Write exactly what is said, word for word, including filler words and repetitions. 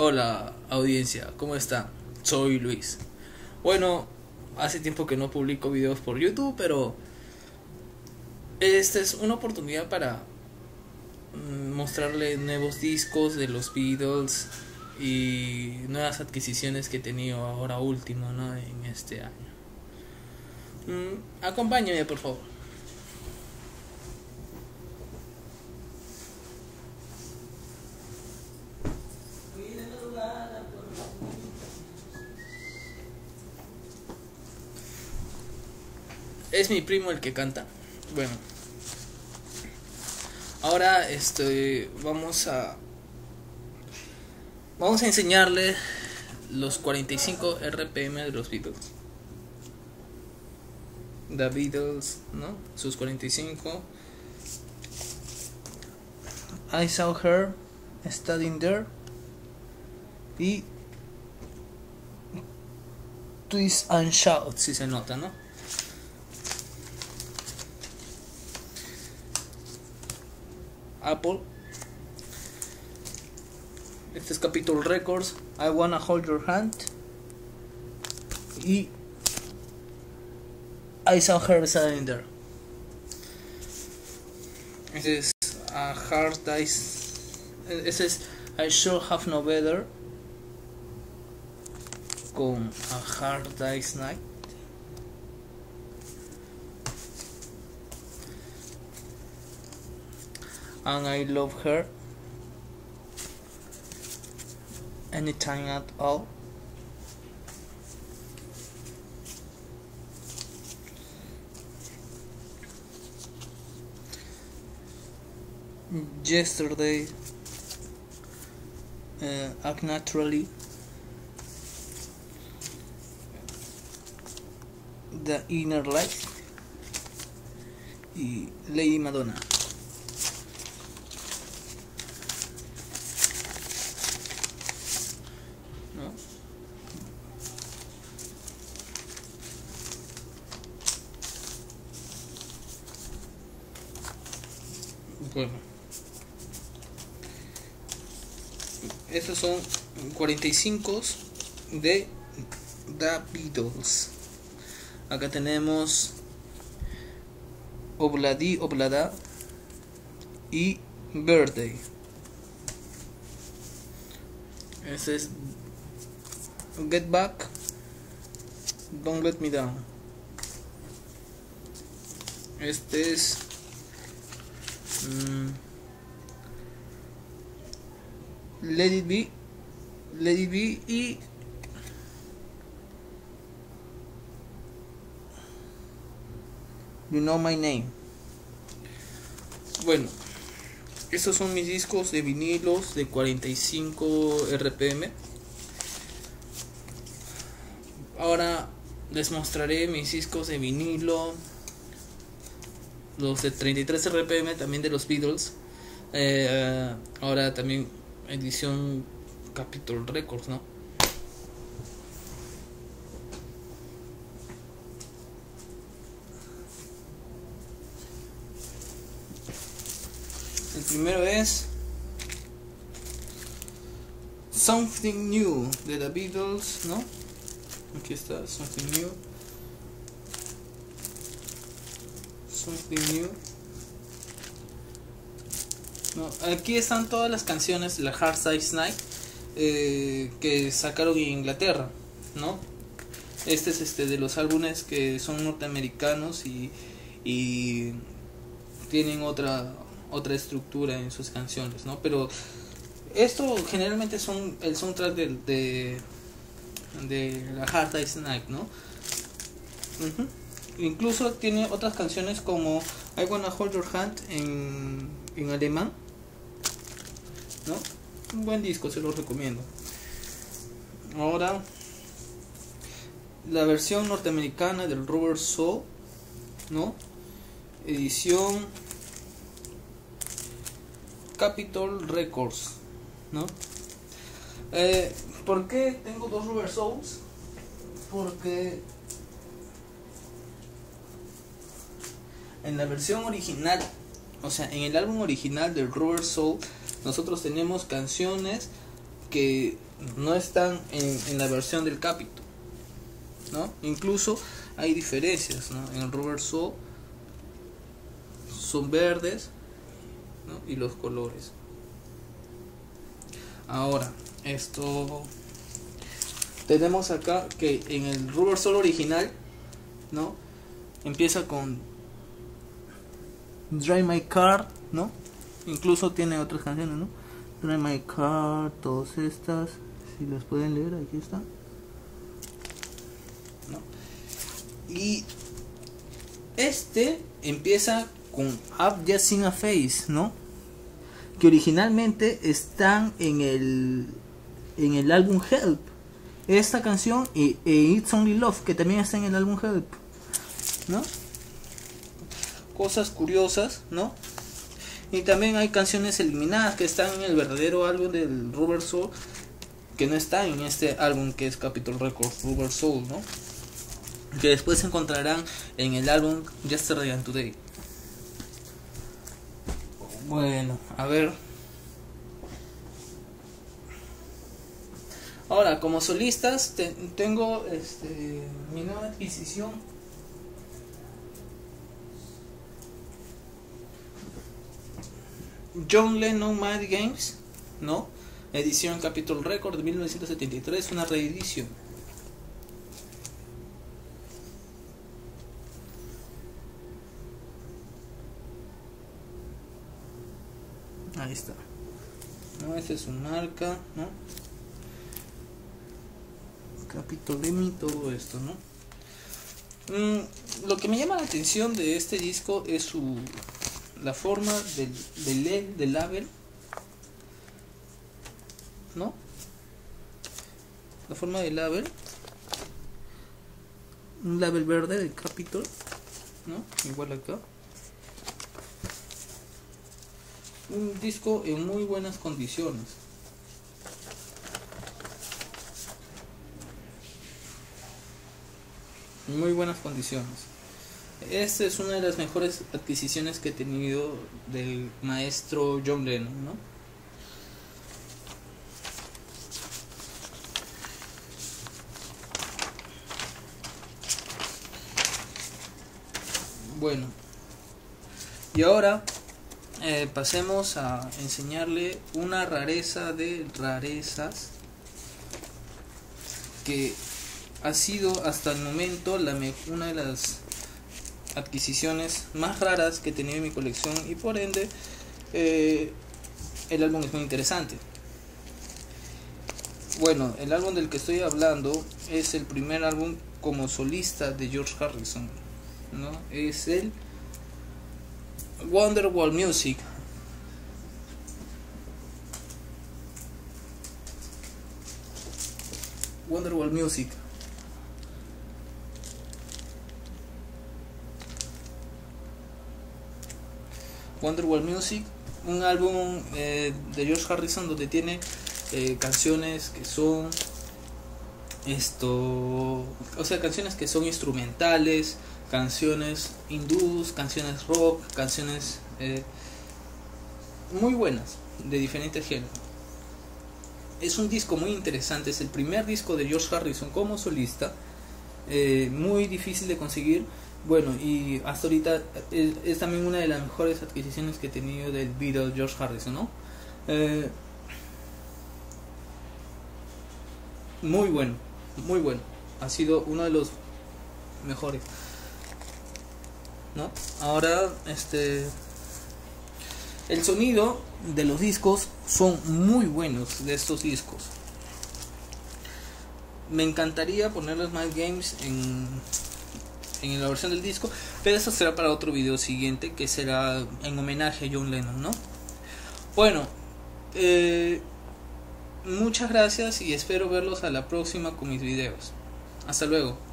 Hola audiencia, ¿cómo está? Soy Luis. Bueno, hace tiempo que no publico videos por YouTube, pero esta es una oportunidad para mostrarle nuevos discos de los Beatles y nuevas adquisiciones que he tenido ahora último, ¿no? En este año. Mm, acompáñame, por favor. Es mi primo el que canta. Bueno, ahora este vamos a vamos a enseñarle los cuarenta y cinco R P M de los Beatles. The Beatles, ¿no? Sus cuarenta y cinco. I saw her standing there. Y Twist and Shout, si se nota, ¿no? Apple. Este es Capitol Records. I Wanna Hold Your Hand. Y I Saw Her Standing There. Este es A Hard Day's. Este es I Sure Have No Better. Con A Hard Day's Night. And I Love Her Anytime at All. Yesterday, uh, Act Naturally, The Inner Light y Lady Madonna. ¿No? Bueno, estos son cuarenta y cinco de The Beatles. Acá tenemos Obladi Oblada y Birthday. Este es Get Back, Don't Let Me Down. Este es um, Let It Be, Let It Be y You Know My Name. Bueno, estos son mis discos de vinilos de cuarenta y cinco R P M. Ahora les mostraré mis discos de vinilo, los de treinta y tres R P M también de los Beatles. Eh, ahora también edición Capitol Records, ¿no? El primero es Something New de The Beatles, ¿no? Aquí está Something New. Something New. No, aquí están todas las canciones de la Hard Day's Night eh, que sacaron en Inglaterra, ¿no? Este es este de los álbumes que son norteamericanos y, y tienen otra otra estructura en sus canciones, ¿no? Pero esto generalmente son el soundtrack de, de, de la Hard Day's Night, ¿no? Uh-huh. Incluso tiene otras canciones como I Wanna Hold Your Hand en, en alemán, ¿no? Un buen disco, se lo recomiendo. Ahora la versión norteamericana del Rubber Soul, ¿no? Edición Capitol Records, ¿no? Eh, ¿Por qué tengo dos Rubber Souls? Porque en la versión original, o sea, en el álbum original del Rubber Soul, nosotros tenemos canciones que no están en, en la versión del Capitol, ¿no? Incluso hay diferencias, ¿no? En el Rubber Soul son verdes, ¿no? Y los colores. Ahora, esto tenemos acá que en el Rubber Soul original, ¿no? Empieza con Drive My Car, ¿no? Incluso tiene otras canciones, ¿no? Drive My Car, todas estas, si las pueden leer, aquí está, ¿no? Y este empieza con I've Just Seen a Face, ¿no? Que originalmente están en el en el álbum Help. Esta canción y, y It's Only Love, que también está en el álbum Help, ¿no? Cosas curiosas, ¿no? Y también hay canciones eliminadas que están en el verdadero álbum del Rubber Soul, que no están en este álbum que es Capitol Records Rubber Soul, ¿no? Que después se encontrarán en el álbum Yesterday and Today. Bueno, a ver. Ahora, como solistas, te, tengo este, mi nueva adquisición. John Lennon Mind Games, ¿no? Edición Capitol Record de mil novecientos setenta y tres, una reedición. Ahí está, ¿no? Esta es su marca, ¿no? Capitol Emmy, todo esto, ¿no? Mm, lo que me llama la atención de este disco es su la forma del, del, del label, ¿no? La forma del label, un label verde del Capitol, ¿no? Igual acá. Un disco en muy buenas condiciones. En muy buenas condiciones. Esta es una de las mejores adquisiciones que he tenido del maestro John Lennon, ¿no? Bueno, y ahora eh, pasemos a enseñarle una rareza de rarezas que ha sido hasta el momento la me una de las adquisiciones más raras que he tenido en mi colección, y por ende eh, el álbum es muy interesante. Bueno, el álbum del que estoy hablando es el primer álbum como solista de George Harrison, ¿no? Es el Wonderwall Music. Wonderwall Music. Wonderwall Music, un álbum eh, de George Harrison donde tiene eh, canciones que son esto, o sea, canciones que son instrumentales, canciones hindús, canciones rock, canciones eh, muy buenas de diferentes géneros. Es un disco muy interesante, es el primer disco de George Harrison como solista, eh, muy difícil de conseguir. Bueno, y hasta ahorita es, es también una de las mejores adquisiciones que he tenido del Beatle George Harrison, ¿no? Eh, muy bueno, muy bueno. Ha sido uno de los mejores, ¿no? Ahora, este, el sonido de los discos son muy buenos de estos discos. Me encantaría poner los Mind Games en en la versión del disco, pero eso será para otro video siguiente, que será en homenaje a John Lennon, ¿no? Bueno, eh, muchas gracias y espero verlos a la próxima con mis videos. Hasta luego.